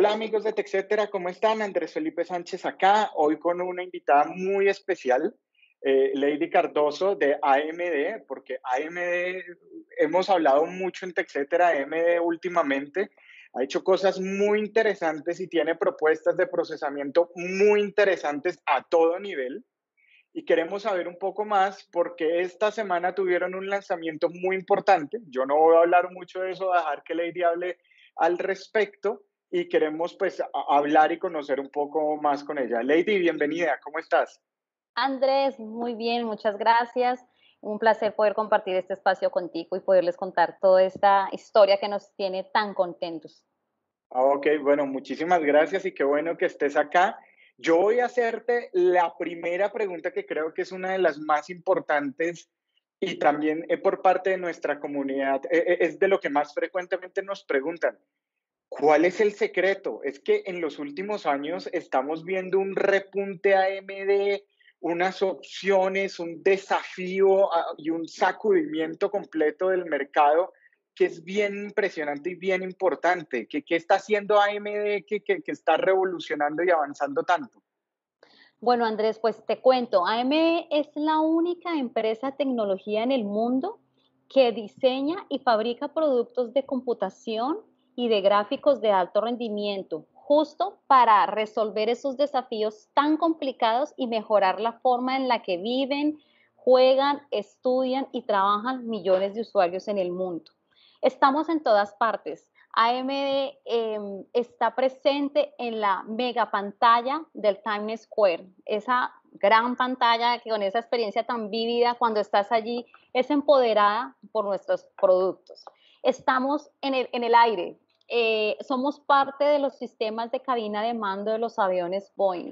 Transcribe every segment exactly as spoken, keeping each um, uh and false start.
Hola amigos de TechCetera, ¿cómo están? Andrés Felipe Sánchez acá, hoy con una invitada muy especial, eh, Lady Cardoso de A M D, porque A M D, hemos hablado mucho en TechCetera, A M D últimamente, ha hecho cosas muy interesantes y tiene propuestas de procesamiento muy interesantes a todo nivel. Y queremos saber un poco más porque esta semana tuvieron un lanzamiento muy importante. Yo no voy a hablar mucho de eso, dejar que Lady hable al respecto y queremos pues a- hablar y conocer un poco más con ella. Lady, bienvenida, ¿cómo estás? Andrés, muy bien, muchas gracias. Un placer poder compartir este espacio contigo y poderles contar toda esta historia que nos tiene tan contentos. Ah, ok, bueno, muchísimas gracias y qué bueno que estés acá. Yo voy a hacerte la primera pregunta que creo que es una de las más importantes y también eh, por parte de nuestra comunidad, eh, eh, es de lo que más frecuentemente nos preguntan. ¿Cuál es el secreto? Es que en los últimos años estamos viendo un repunte A M D, unas opciones, un desafío ah, y un sacudimiento completo del mercado que es bien impresionante y bien importante. ¿Qué, qué está haciendo A M D que, que, que está revolucionando y avanzando tanto? Bueno, Andrés, pues te cuento, A M D es la única empresa de tecnología en el mundo que diseña y fabrica productos de computación y de gráficos de alto rendimiento, justo para resolver esos desafíos tan complicados y mejorar la forma en la que viven, juegan, estudian y trabajan millones de usuarios en el mundo. Estamos en todas partes. A M D eh, está presente en la mega pantalla del Times Square, esa gran pantalla que con esa experiencia tan vívida cuando estás allí es empoderada por nuestros productos. Estamos en el, en el aire, eh, somos parte de los sistemas de cabina de mando de los aviones Boeing.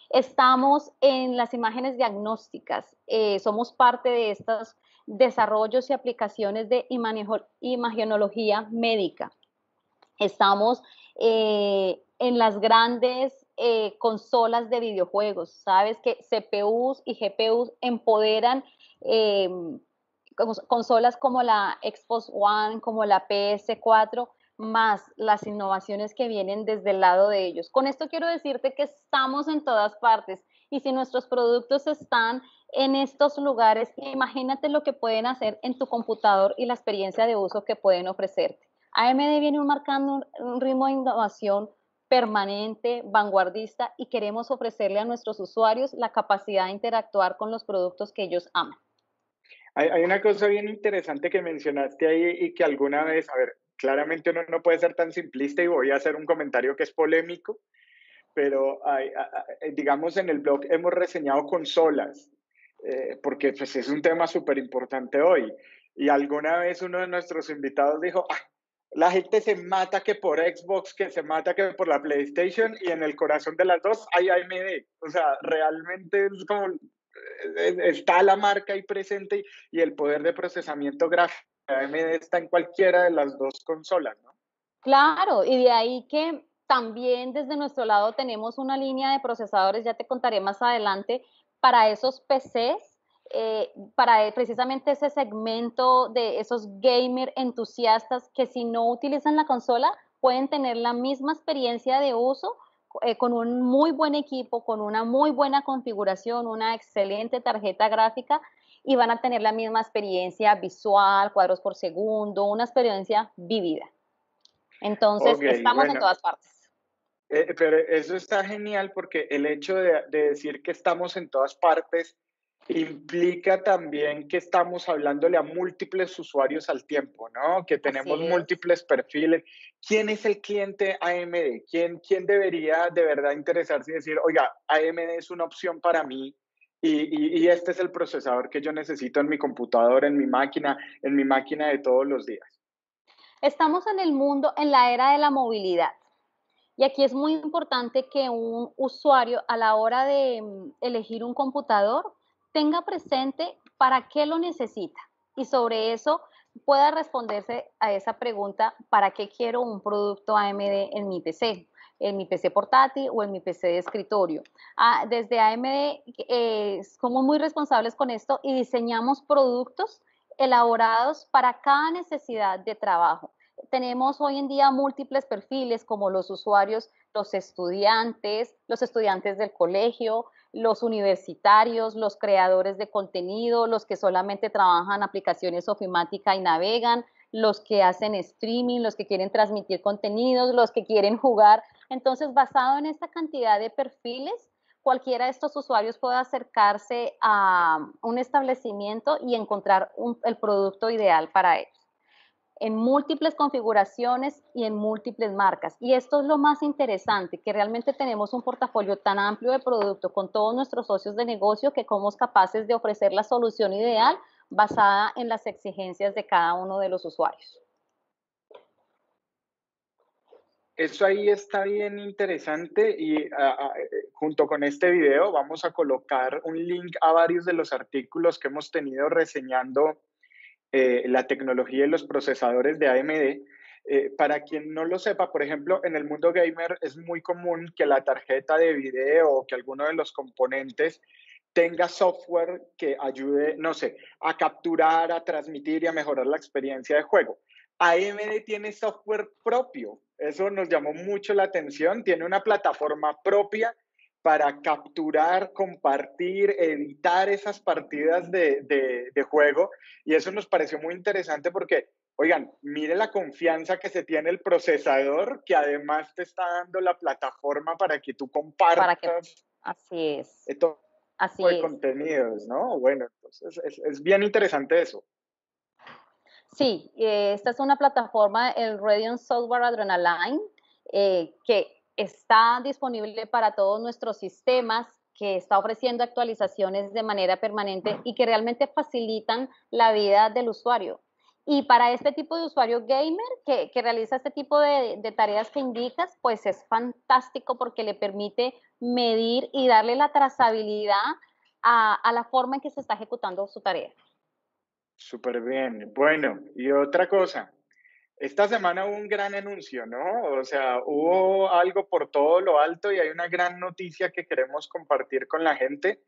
Estamos en las imágenes diagnósticas, eh, somos parte de estos desarrollos y aplicaciones de imagenología médica. Estamos eh, en las grandes eh, consolas de videojuegos. Sabes que C P Us y G P Us empoderan eh, consolas como la Xbox One, como la P S cuatro, más las innovaciones que vienen desde el lado de ellos. Con esto quiero decirte que estamos en todas partes y si nuestros productos están en estos lugares, imagínate lo que pueden hacer en tu computador y la experiencia de uso que pueden ofrecerte. A M D viene marcando un, un ritmo de innovación permanente, vanguardista y queremos ofrecerle a nuestros usuarios la capacidad de interactuar con los productos que ellos aman. Hay, hay una cosa bien interesante que mencionaste ahí y que alguna vez, a ver, claramente uno no puede ser tan simplista y voy a hacer un comentario que es polémico, pero hay, a- a- digamos en el blog hemos reseñado consolas, eh, porque pues, es un tema súper importante hoy. Y alguna vez uno de nuestros invitados dijo, ah, la gente se mata que por Xbox, que se mata que por la PlayStation, y en el corazón de las dos hay A M D. O sea, realmente es como, eh, está la marca ahí presente y el poder de procesamiento gráfico de A M D está en cualquiera de las dos consolas, ¿no? Claro, y de ahí que también desde nuestro lado tenemos una línea de procesadores, ya te contaré más adelante, para esos P Cs, eh, para precisamente ese segmento de esos gamer entusiastas que si no utilizan la consola pueden tener la misma experiencia de uso eh, con un muy buen equipo, con una muy buena configuración, una excelente tarjeta gráfica y van a tener la misma experiencia visual, cuadros por segundo, una experiencia vívida. Entonces, Ok, estamos en bueno, todas partes. Eh, pero eso está genial porque el hecho de, de decir que estamos en todas partes implica también que estamos hablándole a múltiples usuarios al tiempo, ¿no? Que tenemos Así es. múltiples perfiles. ¿Quién es el cliente A M D? ¿Quién, quién debería de verdad interesarse y decir, oiga, A M D es una opción para mí y, y, y este es el procesador que yo necesito en mi computadora, en mi máquina, en mi máquina de todos los días? Estamos en el mundo, en la era de la movilidad. Y aquí es muy importante que un usuario a la hora de mm, elegir un computador tenga presente para qué lo necesita y sobre eso pueda responderse a esa pregunta, ¿para qué quiero un producto A M D en mi P C? En mi P C portátil o en mi P C de escritorio. Ah, desde A M D eh, somos muy responsables con esto y diseñamos productos elaborados para cada necesidad de trabajo. tenemos hoy en día múltiples perfiles como los usuarios, los estudiantes, los estudiantes del colegio, los universitarios, los creadores de contenido, los que solamente trabajan aplicaciones ofimática y navegan, los que hacen streaming, los que quieren transmitir contenidos, los que quieren jugar. Entonces, basado en esta cantidad de perfiles, cualquiera de estos usuarios puede acercarse a un establecimiento y encontrar un, el producto ideal para ellos, en múltiples configuraciones y en múltiples marcas. Y esto es lo más interesante, que realmente tenemos un portafolio tan amplio de producto con todos nuestros socios de negocio que somos capaces de ofrecer la solución ideal basada en las exigencias de cada uno de los usuarios. Eso ahí está bien interesante y a, a, junto con este video vamos a colocar un link a varios de los artículos que hemos tenido reseñando eh, la tecnología y los procesadores de A M D. Eh, para quien no lo sepa, por ejemplo, en el mundo gamer es muy común que la tarjeta de video o que alguno de los componentes tenga software que ayude, no sé, a capturar, a transmitir y a mejorar la experiencia de juego. A M D tiene software propio, eso nos llamó mucho la atención, tiene una plataforma propia para capturar, compartir, editar esas partidas de, de, de juego, y eso nos pareció muy interesante porque, oigan, mire la confianza que se tiene el procesador, que además te está dando la plataforma para que tú Para que, compartas así es, todo tipo así de es. contenidos, ¿no? Bueno, entonces es, es bien interesante eso. Sí, eh, esta es una plataforma, el Radeon Software Adrenaline, eh, que está disponible para todos nuestros sistemas, que está ofreciendo actualizaciones de manera permanente y que realmente facilitan la vida del usuario. Y para este tipo de usuario gamer que, que realiza este tipo de, de tareas que indicas, pues es fantástico porque le permite medir y darle la trazabilidad a, a la forma en que se está ejecutando su tarea. Súper bien. Bueno, y otra cosa, esta semana hubo un gran anuncio, ¿no? O sea, hubo algo por todo lo alto y hay una gran noticia que queremos compartir con la gente.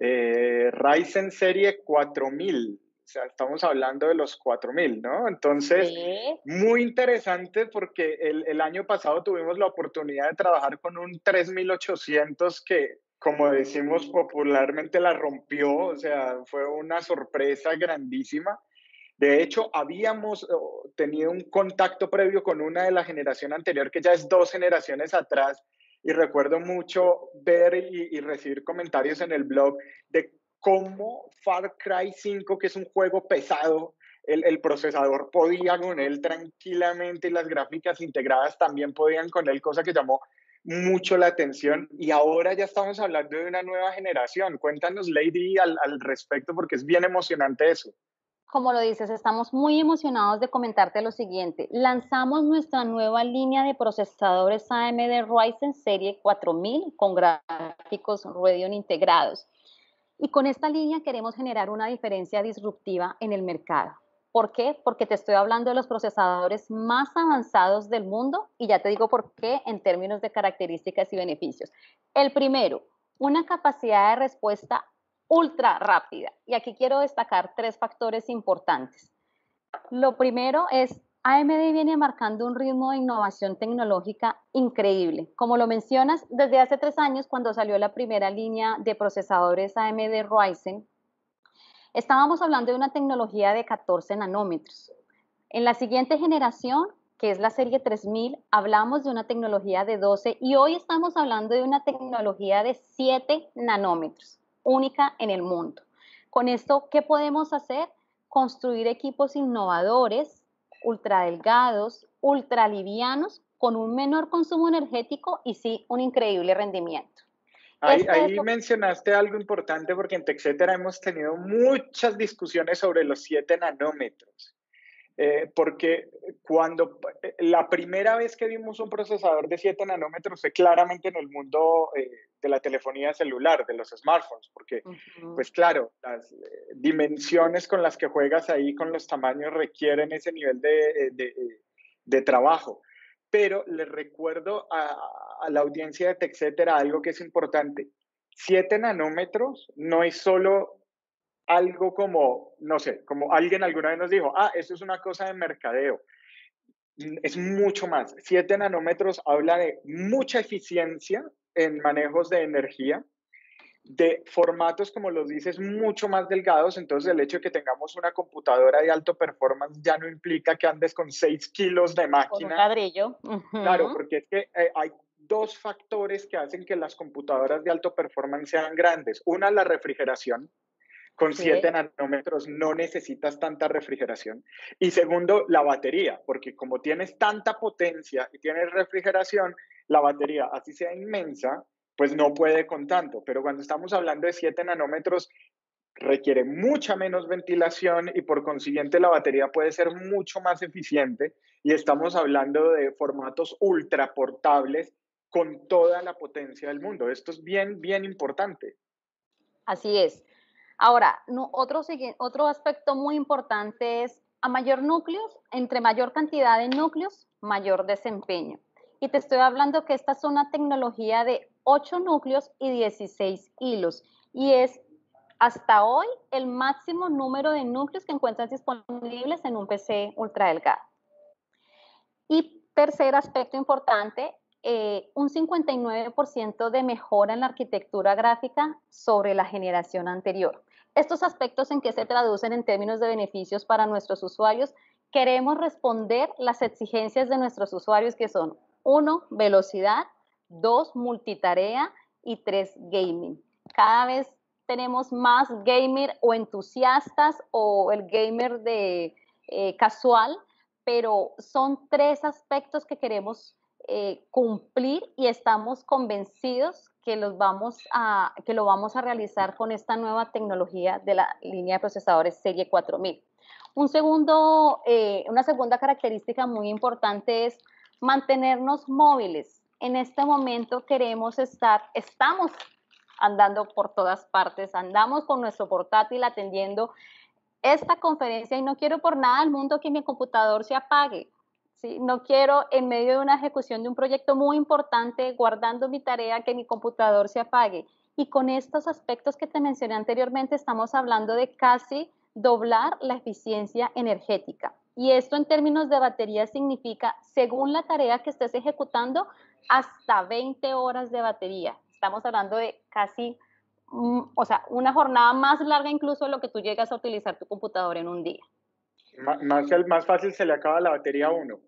Eh, Ryzen Serie cuatro mil, o sea, estamos hablando de los cuatro mil, ¿no? Entonces, Sí. muy interesante porque el, el año pasado tuvimos la oportunidad de trabajar con un tres mil ochocientos que, como decimos popularmente, la rompió, o sea, fue una sorpresa grandísima. De hecho, habíamos oh, tenido un contacto previo con una de la generación anterior, que ya es dos generaciones atrás, y recuerdo mucho ver y, y recibir comentarios en el blog de cómo Far Cry cinco, que es un juego pesado, el, el procesador podía con él tranquilamente y las gráficas integradas también podían con él, cosa que llamó mucho la atención. Y ahora ya estamos hablando de una nueva generación. Cuéntanos, Lady, al, al respecto, porque es bien emocionante eso. Como lo dices, estamos muy emocionados de comentarte lo siguiente. Lanzamos nuestra nueva línea de procesadores A M D Ryzen Serie cuatro mil con gráficos Radeon integrados. Y con esta línea queremos generar una diferencia disruptiva en el mercado. ¿Por qué? Porque te estoy hablando de los procesadores más avanzados del mundo y ya te digo por qué en términos de características y beneficios. El primero, una capacidad de respuesta ultra rápida. Y aquí quiero destacar tres factores importantes. Lo primero es, A M D viene marcando un ritmo de innovación tecnológica increíble. Como lo mencionas, desde hace tres años, cuando salió la primera línea de procesadores A M D Ryzen, estábamos hablando de una tecnología de catorce nanómetros. En la siguiente generación, que es la serie tres mil, hablamos de una tecnología de doce y hoy estamos hablando de una tecnología de siete nanómetros, única en el mundo. Con esto, ¿qué podemos hacer? Construir equipos innovadores, ultra delgados, ultra livianos, con un menor consumo energético y sí, un increíble rendimiento. Ahí, Este es ahí lo mencionaste algo importante porque en TechCetera hemos tenido muchas discusiones sobre los siete nanómetros. Eh, porque cuando eh, la primera vez que vimos un procesador de siete nanómetros fue claramente en el mundo eh, de la telefonía celular, de los smartphones, porque, uh -huh. pues claro, las eh, dimensiones con las que juegas ahí, con los tamaños, requieren ese nivel de, de, de trabajo. Pero les recuerdo a, a la audiencia de TechCetera algo que es importante. siete nanómetros no es solo algo como, no sé, como alguien alguna vez nos dijo, ah, esto es una cosa de mercadeo. Es mucho más. siete nanómetros habla de mucha eficiencia en manejos de energía, de formatos, como los dices, mucho más delgados. Entonces, el hecho de que tengamos una computadora de alto performance ya no implica que andes con seis kilos de Con un máquina. ladrillo. Claro, Ujú. porque es que eh, hay dos factores que hacen que las computadoras de alto performance sean grandes. Una, la refrigeración. Con Así es. siete nanómetros no necesitas tanta refrigeración. Y segundo, la batería, porque como tienes tanta potencia y tienes refrigeración, la batería, así sea inmensa, pues no puede con tanto. Pero cuando estamos hablando de siete nanómetros, requiere mucha menos ventilación y por consiguiente la batería puede ser mucho más eficiente y estamos hablando de formatos ultra portables con toda la potencia del mundo. Esto es bien, bien importante. Así es. Ahora, no, otro, sigui- otro aspecto muy importante es, a mayor núcleos, entre mayor cantidad de núcleos, mayor desempeño. Y te estoy hablando que esta es una tecnología de ocho núcleos y dieciséis hilos. Y es hasta hoy el máximo número de núcleos que encuentras disponibles en un P C ultra delgado. Y tercer aspecto importante, eh, un cincuenta y nueve por ciento de mejora en la arquitectura gráfica sobre la generación anterior. Estos aspectos en qué se traducen en términos de beneficios para nuestros usuarios, queremos responder las exigencias de nuestros usuarios que son uno, velocidad, dos, multitarea y tres, gaming. Cada vez tenemos más gamer o entusiastas o el gamer de eh, casual, pero son tres aspectos que queremos eh, cumplir y estamos convencidos que, los vamos a, que lo vamos a realizar con esta nueva tecnología de la línea de procesadores Serie cuatro mil. Un segundo, eh, una segunda característica muy importante es mantenernos móviles. En este momento queremos estar, estamos andando por todas partes, andamos con nuestro portátil atendiendo esta conferencia y no quiero por nada al mundo que mi computador se apague. ¿Sí? No quiero en medio de una ejecución de un proyecto muy importante, guardando mi tarea, que mi computador se apague. Y con estos aspectos que te mencioné anteriormente, estamos hablando de casi doblar la eficiencia energética. Y esto en términos de batería significa, según la tarea que estés ejecutando, hasta veinte horas de batería. Estamos hablando de casi o sea, una jornada más larga incluso de lo que tú llegas a utilizar tu computador en un día. Más, más fácil se le acaba la batería a uno.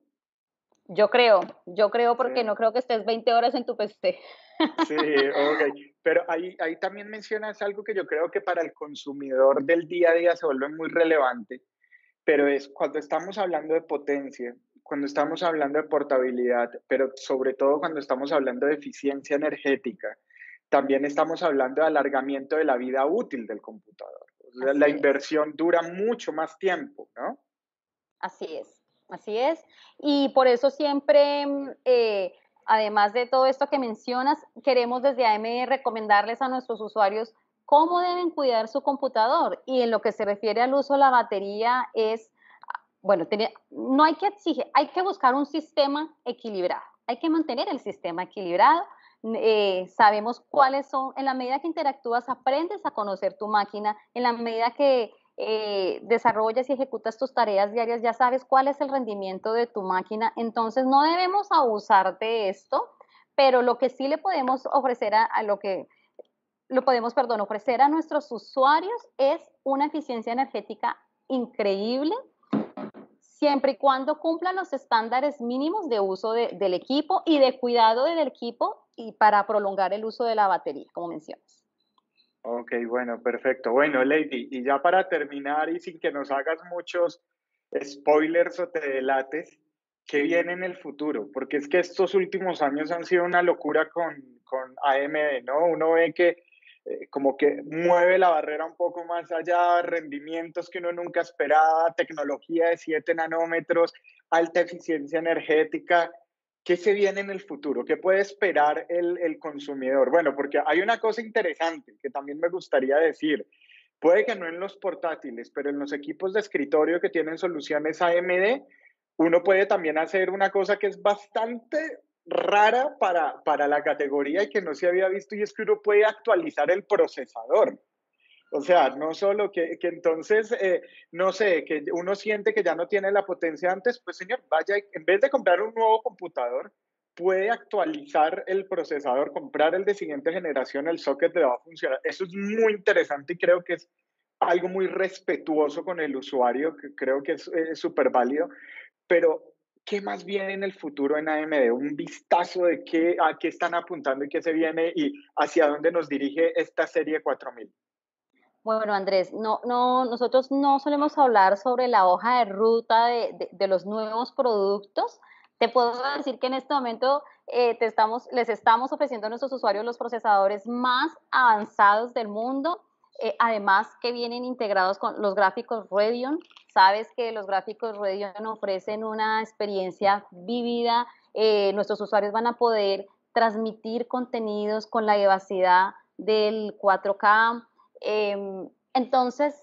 Yo creo, yo creo Sí, porque no creo que estés veinte horas en tu P C. sí, ok. Pero ahí, ahí también mencionas algo que yo creo que para el consumidor del día a día se vuelve muy relevante, pero es cuando estamos hablando de potencia, cuando estamos hablando de portabilidad, pero sobre todo cuando estamos hablando de eficiencia energética, también estamos hablando de alargamiento de la vida útil del computador. O sea, la Así es, inversión dura mucho más tiempo, ¿no? así es, así es. Y por eso siempre, mm, eh, además de todo esto que mencionas, queremos desde A M D recomendarles a nuestros usuarios cómo deben cuidar su computador. Y en lo que se refiere al uso de la batería es bueno, tenía, no hay que exigir, hay que buscar un sistema equilibrado, hay que mantener el sistema equilibrado. Eh, sabemos cuáles son, en la medida que interactúas, aprendes a conocer tu máquina, en la medida que eh, desarrollas y ejecutas tus tareas diarias, ya sabes cuál es el rendimiento de tu máquina, entonces no debemos abusar de esto, pero lo que sí le podemos ofrecer a, a lo que lo podemos, perdón, ofrecer a nuestros usuarios es una eficiencia energética increíble siempre y cuando cumplan los estándares mínimos de uso de, del equipo y de cuidado del equipo y para prolongar el uso de la batería, como mencionas. Ok, bueno, perfecto. Bueno, Lady, y ya para terminar y sin que nos hagas muchos spoilers o te delates, ¿qué viene en el futuro? Porque es que estos últimos años han sido una locura con, con A M D, ¿no? Uno ve que eh, como que mueve la barrera un poco más allá, rendimientos que uno nunca esperaba, tecnología de siete nanómetros, alta eficiencia energética. ¿Qué se viene en el futuro? ¿Qué puede esperar el, el consumidor? Bueno, porque hay una cosa interesante que también me gustaría decir. Puede que no en los portátiles, pero en los equipos de escritorio que tienen soluciones A M D, uno puede también hacer una cosa que es bastante rara para, para la categoría y que no se había visto, y es que uno puede actualizar el procesador. O sea, no solo que, que entonces, eh, no sé, que uno siente que ya no tiene la potencia antes, pues señor, vaya, en vez de comprar un nuevo computador, puede actualizar el procesador, comprar el de siguiente generación, el socket le va a funcionar. Eso es muy interesante y creo que es algo muy respetuoso con el usuario, que creo que es súper válido, pero ¿qué más viene en el futuro en A M D? Un vistazo de qué, a qué están apuntando y qué se viene y hacia dónde nos dirige esta serie cuatro mil. Bueno, Andrés, no, no, nosotros no solemos hablar sobre la hoja de ruta de, de, de los nuevos productos. Te puedo decir que en este momento eh, te estamos, les estamos ofreciendo a nuestros usuarios los procesadores más avanzados del mundo, eh, además que vienen integrados con los gráficos Radeon. Sabes que los gráficos Radeon ofrecen una experiencia vívida. Eh, nuestros usuarios van a poder transmitir contenidos con la vivacidad del cuatro K. Eh, entonces,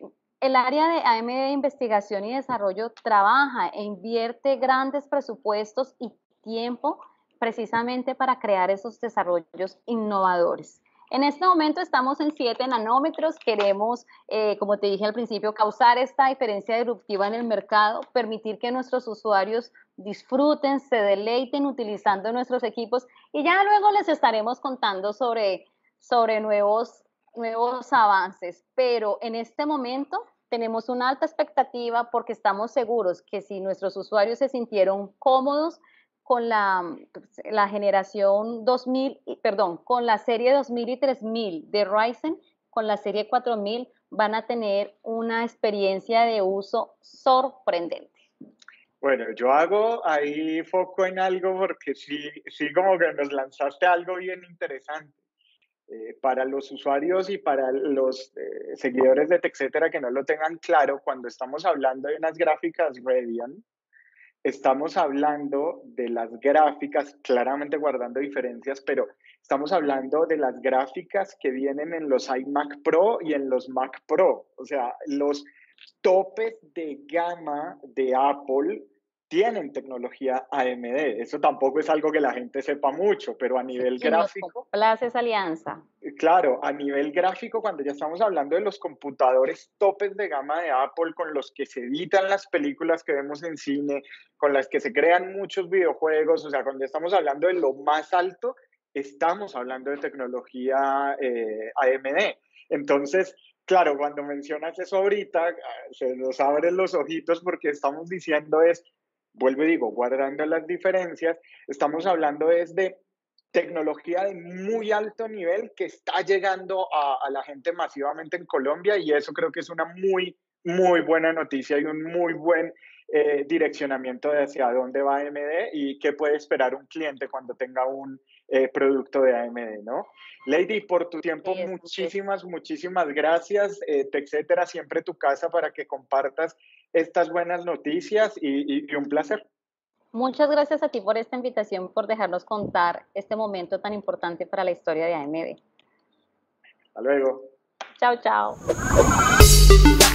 el área de A M D de investigación y desarrollo trabaja e invierte grandes presupuestos y tiempo precisamente para crear esos desarrollos innovadores. En este momento estamos en siete nanómetros, queremos, eh, como te dije al principio, causar esta diferencia disruptiva en el mercado, permitir que nuestros usuarios disfruten, se deleiten utilizando nuestros equipos y ya luego les estaremos contando sobre, sobre nuevos nuevos avances, pero en este momento tenemos una alta expectativa porque estamos seguros que si nuestros usuarios se sintieron cómodos con la, la generación dos mil, perdón, con la serie dos mil y tres mil de Ryzen, con la serie cuatro mil van a tener una experiencia de uso sorprendente. Bueno, yo hago ahí foco en algo porque sí, sí como que nos lanzaste algo bien interesante. Eh, para los usuarios y para los eh, seguidores de TechCetera que no lo tengan claro, cuando estamos hablando de unas gráficas Radeon, estamos hablando de las gráficas, claramente guardando diferencias, pero estamos hablando de las gráficas que vienen en los iMac Pro y en los Mac Pro. O sea, los topes de gama de Apple tienen tecnología A M D. Eso tampoco es algo que la gente sepa mucho, pero a nivel Y nos gráfico, complace esa alianza. claro, a nivel gráfico, cuando ya estamos hablando de los computadores topes de gama de Apple con los que se editan las películas que vemos en cine, con las que se crean muchos videojuegos, o sea, cuando estamos hablando de lo más alto, estamos hablando de tecnología eh, A M D. Entonces, claro, cuando mencionas eso ahorita, se nos abren los ojitos porque estamos diciendo es, vuelvo y digo, guardando las diferencias, estamos hablando es de tecnología de muy alto nivel que está llegando a, a, la gente masivamente en Colombia y eso creo que es una muy, muy buena noticia y un muy buen eh, direccionamiento de hacia dónde va A M D y qué puede esperar un cliente cuando tenga un eh, producto de A M D, ¿no? Lady, por tu tiempo, Es, muchísimas, muchísimas gracias. Eh, TechCetera, siempre tu casa para que compartas estas buenas noticias y, y, y un placer. Muchas gracias a ti por esta invitación, por dejarnos contar este momento tan importante para la historia de A M D. Hasta luego. Chao, chao.